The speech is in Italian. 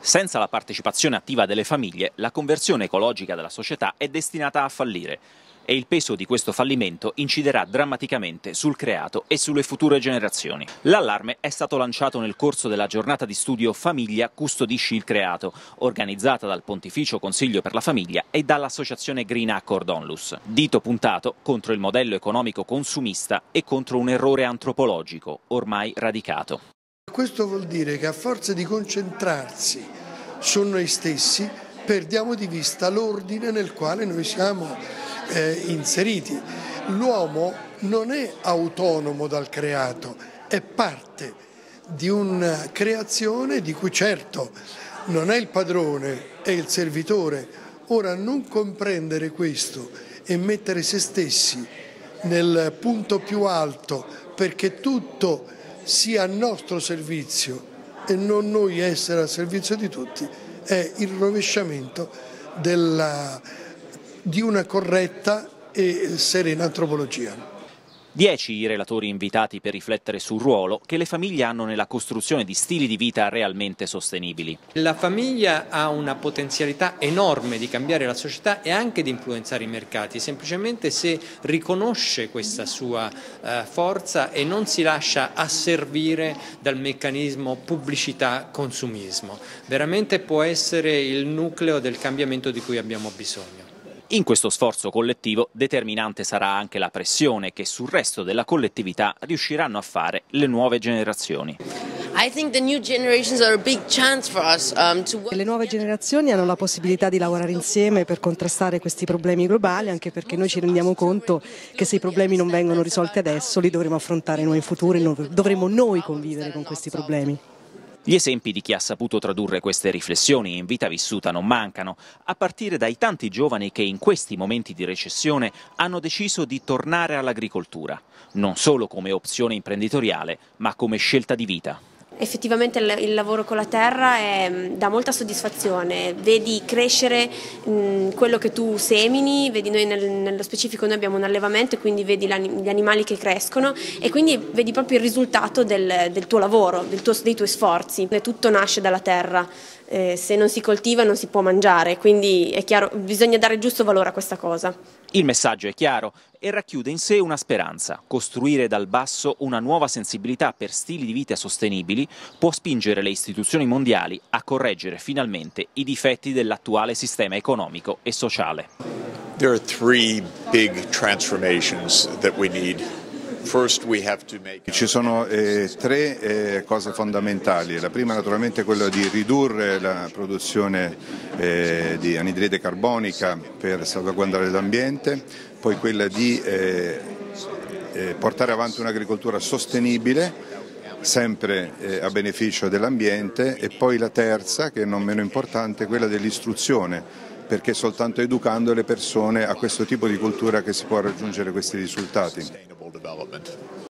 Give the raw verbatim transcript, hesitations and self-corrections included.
Senza la partecipazione attiva delle famiglie, la conversione ecologica della società è destinata a fallire e il peso di questo fallimento inciderà drammaticamente sul creato e sulle future generazioni. L'allarme è stato lanciato nel corso della giornata di studio Famiglia custodisci il creato, organizzata dal Pontificio Consiglio per la Famiglia e dall'associazione Green Accord Onlus, dito puntato contro il modello economico consumista e contro un errore antropologico ormai radicato. Questo vuol dire che a forza di concentrarsi su noi stessi perdiamo di vista l'ordine nel quale noi siamo eh, inseriti. L'uomo non è autonomo dal creato, è parte di una creazione di cui certo non è il padrone, è il servitore. Ora, non comprendere questo e mettere se stessi nel punto più alto perché tutto sia a nostro servizio e non noi essere al servizio di tutti, è il rovesciamento della, di una corretta e serena antropologia. Dieci i relatori invitati per riflettere sul ruolo che le famiglie hanno nella costruzione di stili di vita realmente sostenibili. La famiglia ha una potenzialità enorme di cambiare la società e anche di influenzare i mercati, semplicemente se riconosce questa sua eh, forza e non si lascia asservire dal meccanismo pubblicità-consumismo. Veramente può essere il nucleo del cambiamento di cui abbiamo bisogno. In questo sforzo collettivo determinante sarà anche la pressione che sul resto della collettività riusciranno a fare le nuove generazioni. Le nuove generazioni hanno la possibilità di lavorare insieme per contrastare questi problemi globali, anche perché noi ci rendiamo conto che se i problemi non vengono risolti adesso li dovremo affrontare noi in futuro e dovremo noi convivere con questi problemi. Gli esempi di chi ha saputo tradurre queste riflessioni in vita vissuta non mancano, a partire dai tanti giovani che in questi momenti di recessione hanno deciso di tornare all'agricoltura, non solo come opzione imprenditoriale, ma come scelta di vita. Effettivamente il lavoro con la terra è, dà molta soddisfazione, vedi crescere mh, quello che tu semini, vedi noi nel, nello specifico noi abbiamo un allevamento e quindi vedi gli animali che crescono e quindi vedi proprio il risultato del, del tuo lavoro, del tuo, dei tuoi sforzi. Tutto nasce dalla terra, eh, se non si coltiva non si può mangiare, quindi è chiaro, bisogna dare giusto valore a questa cosa. Il messaggio è chiaro e racchiude in sé una speranza. Costruire dal basso una nuova sensibilità per stili di vita sostenibili può spingere le istituzioni mondiali a correggere finalmente i difetti dell'attuale sistema economico e sociale. There are three big transformations that we need. Ci sono eh, tre eh, cose fondamentali. La prima naturalmente è quella di ridurre la produzione eh, di anidride carbonica per salvaguardare l'ambiente, poi quella di eh, eh, portare avanti un'agricoltura sostenibile, sempre eh, a beneficio dell'ambiente, e poi la terza, che è non meno importante, quella dell'istruzione, perché è soltanto educando le persone a questo tipo di cultura che si può raggiungere questi risultati.